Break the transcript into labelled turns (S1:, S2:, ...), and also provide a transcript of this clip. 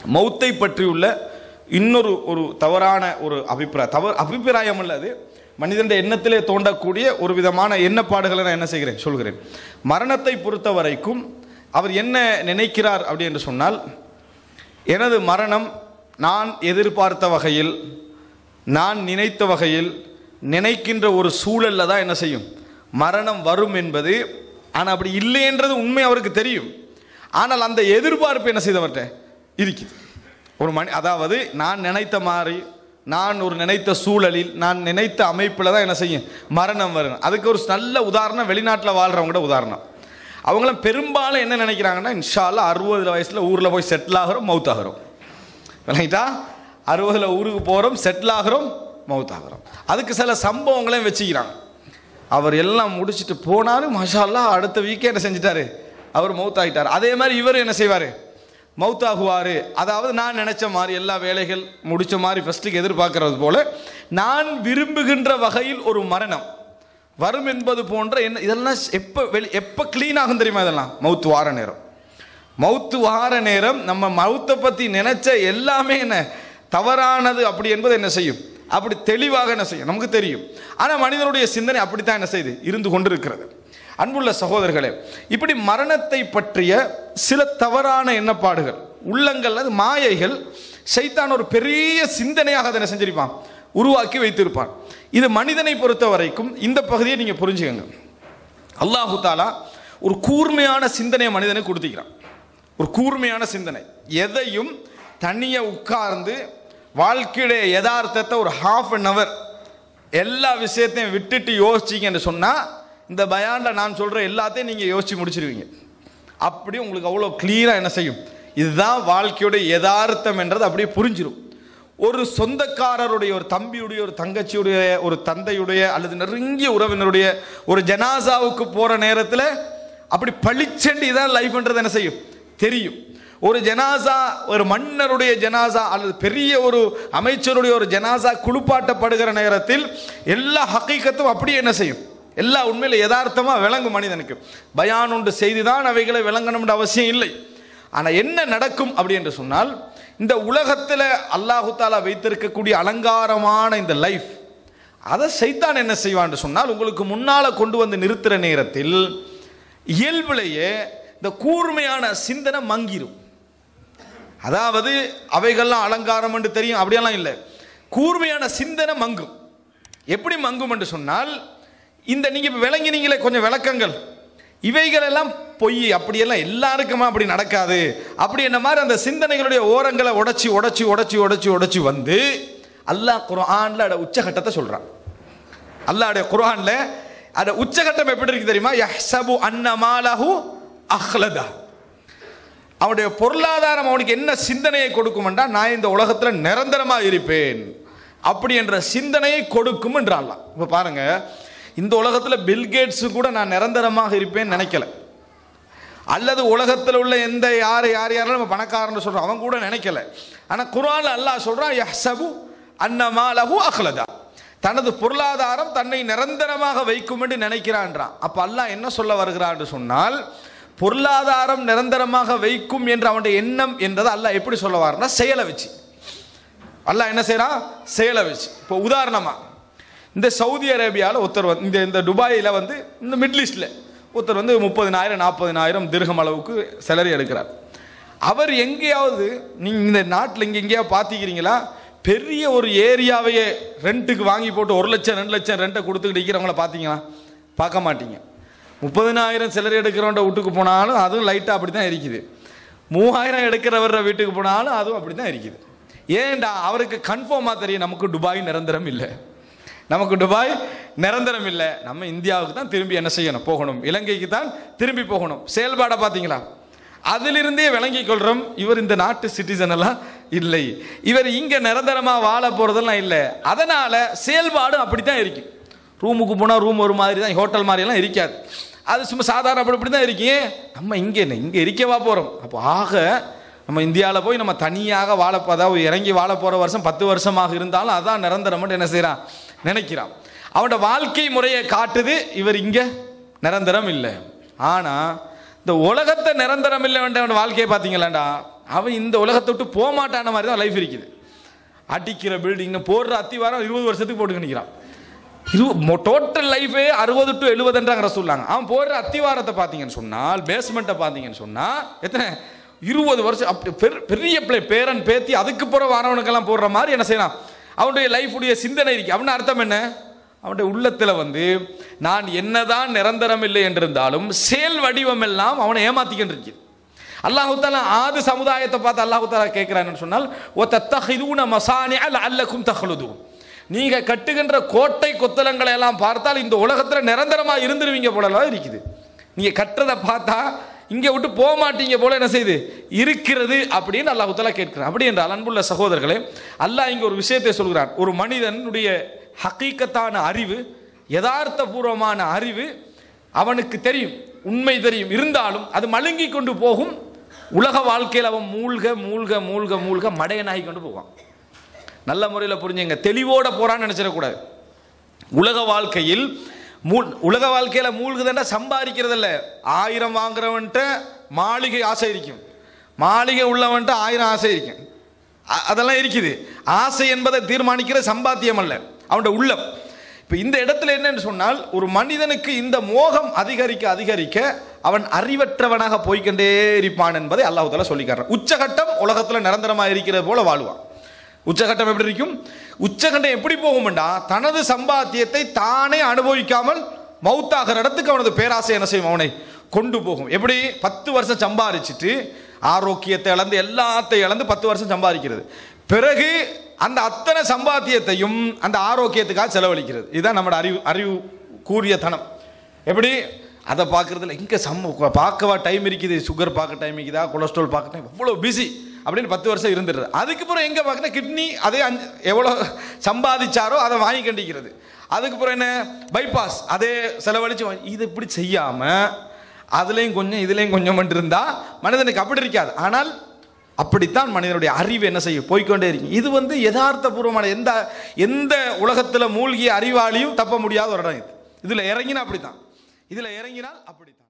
S1: மௌத்தை பற்றியுள்ள இன்னொரு தவறான ஒரு அபிப்பிராயம் அல்லது மனிதனுடைய எண்ணத்திலே தோண்டக்கூடிய ஒரு விதமான எண்ணப்பாடுகளை நான் என்ன செய்கிறேன் சொல்கிறேன். மரணத்தை பொறுத்த வரைக்கும் அவர் என்ன நினைக்கிறார் அப்படி என்று சொன்னால், எனது மரணம் நான் எதிர்பார்த்த வகையில், நான் நினைத்த வகையில், நினைக்கின்ற ஒரு சூழலில் தான் என்ன செய்யும், மரணம் வரும் என்பது. ஆனால் அப்படி இல்லைன்றது உண்மை அவருக்கு தெரியும். ஆனால் அந்த எதிர்பார்ப்பு என்ன செய்தவர்கிட்ட இருக்குது. ஒரு அதாவது நான் நினைத்த மாதிரி, நான் ஒரு நினைத்த சூழலில், நான் நினைத்த அமைப்பில் தான் என்ன செய்யும் மரணம் வரும். அதுக்கு ஒரு நல்ல உதாரணம் வெளிநாட்டில் வாழ்கிறவங்களோட உதாரணம். அவங்களாம் பெரும்பாலும் என்ன நினைக்கிறாங்கன்னா, இன்ஷா அல்லாஹ் 60 வயசில் ஊரில் போய் செட்டில் ஆகிறோம், மவுத் ஆகிறோம். விளங்கிட்டா, 60 ஊருக்கு போகிறோம், செட்டில் ஆகிறோம், மவுத் ஆகிறோம். அதுக்கு சில சம்பவங்களையும் வச்சுக்கிறாங்க. அவர் எல்லாம் முடிச்சுட்டு போனாலும் மாஷா அல்லாஹ் அடுத்த வீக்கே என்ன செஞ்சிட்டாரு, அவர் மவுத் ஆகிட்டார். அதே மாதிரி இவர் என்ன செய்வார், மவுத்தாகுவார். அதாவது நான் நினச்ச மாதிரி எல்லா வேலைகள் முடித்த மாதிரி ஃபஸ்ட்டுக்கு எதிர்பார்க்கறது போல நான் விரும்புகின்ற வகையில் ஒரு மரணம் வரும் என்பது போன்ற என்ன, இதெல்லாம் எப்போ க்ளீன் ஆகும் தெரியுமா, இதெல்லாம் மவுத்து வார நேரம். மவுத்து வார நேரம் நம்ம மவுத்தை பற்றி நினைச்ச எல்லாமே என்ன தவறானது அப்படி என்பது என்ன செய்யும், அப்படி தெளிவாக என்ன செய்யும் நமக்கு தெரியும். ஆனால் மனிதனுடைய சிந்தனை அப்படித்தான் என்ன செய்யுது இருந்து கொண்டிருக்கிறது. அன்புள்ள சகோதரர்களே, இப்படி மரணத்தை பற்றிய சில தவறான எண்ணப்பாடுகள் உள்ளங்கள், அது மாயைகள், சைத்தான் ஒரு பெரிய சிந்தனையாக அதை என்ன செஞ்சிருப்பான், உருவாக்கி வைத்திருப்பான். இது மனிதனை பொறுத்த வரைக்கும் இந்த பகுதியை நீங்கள் புரிஞ்சுக்கங்க. அல்லாஹு தாலா ஒரு கூர்மையான சிந்தனையை மனிதனுக்கு கொடுத்துக்கிறான். ஒரு கூர்மையான சிந்தனை, எதையும் தனியாக உட்கார்ந்து வாழ்க்கையுடைய யதார்த்தத்தை ஒரு ½ எல்லா விஷயத்தையும் விட்டுட்டு யோசிச்சிங்கன்னு சொன்னால் இந்த பயானில் நான் சொல்கிற எல்லாத்தையும் நீங்கள் யோசித்து முடிச்சிருவீங்க. அப்படி உங்களுக்கு அவ்வளோ கிளியராக என்ன செய்யும், இதுதான் வாழ்க்கையுடைய யதார்த்தம் என்றது அப்படியே புரிஞ்சிடும். ஒரு சொந்தக்காரருடைய, ஒரு தம்பியுடைய, ஒரு தங்கச்சியுடைய, ஒரு தந்தையுடைய அல்லது நெருங்கிய உறவினருடைய ஒரு ஜனாசாவுக்கு போகிற நேரத்தில் அப்படி பளிச்செண்டு இதான் லைஃப்ன்றது என்ன செய்யும் தெரியும். ஒரு ஜனாசா, ஒரு மன்னருடைய ஜனாசா அல்லது பெரிய ஒரு அமைச்சருடைய ஒரு ஜனாசா குளிப்பாட்டப்படுகிற நேரத்தில் எல்லா ஹக்கீகத்தும் அப்படியே என்ன செய்யும், எல்லா உண்மையில் யதார்த்தமாக விளங்கும் மனிதனுக்கு. பயான் உண்டு செய்தி தான் அவைகளை விளங்கணும்ன்ற அவசியம் இல்லை. ஆனால் என்ன நடக்கும் அப்படி என்று சொன்னால், இந்த உலகத்தில் அல்லாஹு தாலா வைத்திருக்கக்கூடிய அலங்காரமான இந்த லைஃப், அதை சைத்தான் என்ன செய்வான்னு சொன்னால், உங்களுக்கு முன்னால் கொண்டு வந்து நிறுத்துகிற நேரத்தில் இயல்பிலேயே இந்த கூர்மையான சிந்தனை மங்கிரும். அதாவது அவைகள்லாம் அலங்காரம் என்று தெரியும் அப்படியெல்லாம் இல்லை, கூர்மையான சிந்தனை மங்கும். எப்படி மங்கும் என்று சொன்னால், இந்த நீங்கள் இப்போ விளங்கினீங்களே கொஞ்சம் விளக்கங்கள், இவைகளெல்லாம் பொய், அப்படியெல்லாம் எல்லாருக்குமா அப்படி நடக்காது அப்படி என்ன மாதிரி அந்த சிந்தனைகளுடைய ஓரங்களை உடைச்சி உடைச்சி உடைச்சி உடைச்சி உடைச்சி வந்து அல்லாஹ் குர்ஆன்ல அட உச்சகட்டத்தை சொல்கிறான். அல்லாஹ்வுடைய குர்ஆன்ல அட உச்சகட்டம் எப்படி இருக்கு தெரியுமா, யஹ்சபு அன்ன மாலஹு அஹ்லதா. அவனுடைய பொருளாதாரம் அவனுக்கு என்ன சிந்தனையை கொடுக்கும்ன்றா, நான் இந்த உலகத்தில் நிரந்தரமாக இருப்பேன் அப்படி என்ற சிந்தனையை கொடுக்கும் என்றான். இப்போ பாருங்க, இந்த உலகத்தில் பில்கேட்ஸு கூட நான் நிரந்தரமாக இருப்பேன்னு நினைக்கல, அல்லது உலகத்தில் உள்ள எந்த யாரெல்லாம் நம்ம பணக்காரன்னு சொல்கிறோம் அவன் கூட நினைக்கல. ஆனால் குர்ஆன்ல அல்லாஹ் சொல்கிறான், யஹ்சபு அன்ன மாலஹு அஹ்லதா, தனது பொருளாதாரம் தன்னை நிரந்தரமாக வைக்கும் என்று நினைக்கிறான்றான். அப்போ அல்லாஹ் என்ன சொல்ல வருகிறான் என்று சொன்னால், பொருளாதாரம் நிரந்தரமாக வைக்கும் என்ற அவனுடைய எண்ணம் என்றதை அல்லாஹ் எப்படி சொல்ல வர்றா, செயலை வச்சு. அல்லாஹ் என்ன செய்யறான், செயலை வச்சு. இப்போ உதாரணமாக இந்த சவுதி அரேபியாவில் ஒருத்தர் வந்து, இந்த துபாயில் வந்து, இந்த மிடில் ஈஸ்டில் ஒருத்தர் வந்து 30,000 40,000 திர்ஹம் அளவுக்கு சேலரி எடுக்கிறார். அவர் எங்கேயாவது நீங்கள் இந்த நாட்டில் எங்கேயாவது பார்த்திக்கிறீங்களா, பெரிய ஒரு ஏரியாவையே ரெண்ட்டுக்கு வாங்கி போட்டு 1 லட்சம் 2 லட்சம் ரெண்ட்டை கொடுத்துக்கிட்டு இருக்கிறவங்கள பார்த்தீங்களா, பார்க்க மாட்டீங்க. 30,000 சேலரி எடுக்கிறவன்ற வீட்டுக்கு போனாலும் அதுவும் லைட்டாக அப்படி தான் இருக்குது. 3,000 எடுக்கிறவர வீட்டுக்கு போனாலும் அதுவும் அப்படி தான் இருக்குது. ஏன்டா, அவருக்கு கன்ஃபார்மாக தெரியும் நமக்கு துபாய் நிரந்தரம் இல்லை, நமக்கு துபாய் நிரந்தரம் இல்லை, நம்ம இந்தியாவுக்கு தான் திரும்பி என்ன செய்யணும், போகணும், இலங்கைக்கு தான் திரும்பி போகணும். செயல்பாடை பார்த்தீங்களா, அதிலிருந்தே விளங்கிக் கொள்கிறோம் இவர் இந்த நாட்டு சிட்டிசன் எல்லாம் இல்லை, இவர் இங்கே நிரந்தரமாக வாழ போகிறதெல்லாம் இல்லை. அதனால் செயல்பாடு அப்படி தான் இருக்கு. ரூமுக்கு போனால் ரூம் ஒரு மாதிரி தான், ஹோட்டல் மாதிரியெல்லாம் இருக்காது, அது சும்மா சாதாரண அப்படி தான் இருக்கீங்க. நம்ம இங்கே இருக்கவா போகிறோம். அப்போ ஆக நம்ம இந்தியாவில் போய் நம்ம தனியாக அதாவது இறங்கி வாழ போகிற வருஷம் 10 வருஷமாக இருந்தாலும் அதான் நிரந்தரம் என்ன செய்கிறான், நினைக்கிறான். அவனோட வாழ்க்கை முறையை காட்டுது இவர் இங்கே நிரந்தரம் இல்லை. ஆனால் இந்த உலகத்தை நிரந்தரம் இல்லை அவனோட வாழ்க்கையை பார்த்தீங்களாண்டா, அவன் இந்த உலகத்தை விட்டு போக மாட்டான மாதிரி தான் லைஃப் இருக்குது. அடிக்கிற பில்டிங் போடுற அத்திவாரம் 20 வருஷத்துக்கு போட்டு நிற்கிறான். டோட்டல் லைஃபே 60 to 70 சொல்லுவாங்க. அவன் போடுற அத்திவாரத்தை பார்த்தீங்கன்னு சொன்னால், பேஸ்மெண்ட்டை பார்த்தீங்கன்னு சொன்னால் எத்தனை 20 வருஷம். அப்படி பெரிய பேரன் பேத்தி அதுக்கு போகிற வாரவனுக்கெல்லாம் போடுற மாதிரி என்ன செய்யலாம், அவனுடைய லைஃபுடைய சிந்தனை இருக்கு. அவனு அர்த்தம் என்ன, அவனுடைய உள்ளத்தில் வந்து நான் என்னதான் நிரந்தரம் இல்லை என்றிருந்தாலும் செயல் வடிவம் எல்லாம் அவனை ஏமாத்திக்கிட்டு இருக்கு. அல்லாஹு தஆலா ஆது சமுதாயத்தை பார்த்து அல்லாஹு தஆலா கேட்கிறான்னு சொன்னால், ஓ தத்தஹிதூன மசானிஅ லஅல்லகும் தஹ்லுதூன், நீங்க கட்டுகின்ற கோட்டை கொத்தலங்களை எல்லாம் பார்த்தால் இந்த உலகத்தில் நிரந்தரமா இருந்துருவீங்க போலலாம் இருக்குது. நீங்க கட்டுறதை பார்த்தா இங்கே விட்டு போக மாட்டீங்க போல என்ன செய்யுது இருக்கிறது அப்படின்னு அல்லாஹ் தஆலா கேட்கிறான். அப்படி என்றால் அன்புள்ள சகோதரர்களே, அல்லாஹ் இங்கே ஒரு விஷயத்தை சொல்கிறான். ஒரு மனிதனுடைய ஹகீகத்தான அறிவு, யதார்த்தபூர்வமான அறிவு அவனுக்கு தெரியும், உண்மை தெரியும், இருந்தாலும் அது மழுங்கி கொண்டு போகும். உலக வாழ்க்கையில் அவன் மூழ்க மூழ்க மூழ்க மூழ்க மடையனாகி கொண்டு போவான். நல்ல முறையில் புரிஞ்சுங்க, தெளிவோட போறான்னு நினைச்சிடக்கூடாது. உலக வாழ்க்கையில் மூழ்குதுன்னா சம்பாதிக்கிறது இல்லை. 1000 வாங்குறவன்ட்ட மாளிகை ஆசை இருக்கும், மாளிகை உள்ளவன்ட்ட 1000 ஆசை இருக்கும், அதெல்லாம் இருக்குது. ஆசை என்பதை தீர்மானிக்கிற சம்பாத்தியம் அல்ல, அவனுடைய உள்ளம். இப்போ இந்த இடத்துல என்னன்னு சொன்னால், ஒரு மனிதனுக்கு இந்த மோகம் அதிகரிக்க அதிகரிக்க அவன் அறிவற்றவனாக போய்கொண்டே இருப்பான் என்பதை அல்லாஹ் தஆலா சொல்லிக்காரன். உச்சகட்டம் உலகத்தில் நிரந்தரமாக இருக்கிறது போல வாழ்வான். உச்சகட்டம் எப்படி இருக்கும், உச்சகட்டம் எப்படி போகும்டா, தனது சம்பாத்தியத்தை தானே அனுபவிக்காமல் மௌத்தாகிற இடத்துக்கு அவனது பேராசை என்ன செய்யும், அவனை கொண்டு போகும். எப்படி 10 வருஷம் சம்பாதிச்சுட்டு ஆரோக்கியத்தை இழந்து எல்லாத்தையும் இழந்து 10 வருஷம் சம்பாதிக்கிறது, பிறகு அந்த அத்தனை சம்பாத்தியத்தையும் அந்த ஆரோக்கியத்துக்காக செலவழிக்கிறது. இதுதான் நம்மளோட அறிவு கூறிய தனம். எப்படி அதை பார்க்கறதுல இங்கே பார்க்கவா டைம் இருக்குது, சுகர் பார்க்க டைம் இருக்குதா, கொலஸ்ட்ரால் பார்க்க டைம், எவ்வளோ பிஸி அப்படின்னு 10 வருஷம் இருந்துடுறது. அதுக்கப்புறம் எங்கே பார்க்கணும், கிட்னி அதே எவ்வளோ சம்பாதிச்சாரோ அதை வாங்கி கண்டிக்கிறது. அதுக்கப்புறம் என்ன, பைபாஸ் அதே செலவழிச்சு. இது இப்படி செய்யாமல் அதுலேயும் கொஞ்சம் இதுலேயும் கொஞ்சம் இருந்தால் மனிதனுக்கு அப்படி இருக்காது. ஆனால் அப்படித்தான் மனிதனுடைய அறிவு என்ன செய்யும், போய்கொண்டே இருக்கு. இது வந்து யதார்த்தபூர்வமான எந்த உலகத்தில் மூழ்கிய அறிவாளியும் தப்ப முடியாத ஒரு இடம். இதில் இறங்கினா அப்படித்தான், இதில் இறங்கினால் அப்படித்தான்.